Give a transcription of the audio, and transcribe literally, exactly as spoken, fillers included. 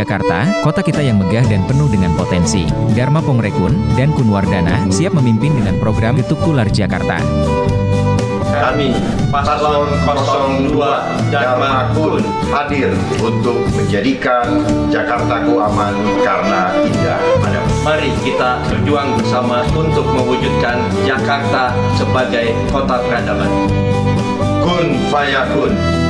Jakarta, kota kita yang megah dan penuh dengan potensi. Dharma Pongrekun dan Kunwardana siap memimpin dengan program Getuk Tular Jakarta. Kami, Paslon nol dua Dharma Kun, hadir untuk menjadikan Jakartaku aman karena indah padamu. Mari kita berjuang bersama untuk mewujudkan Jakarta sebagai kota peradaban. Kun Fayakun.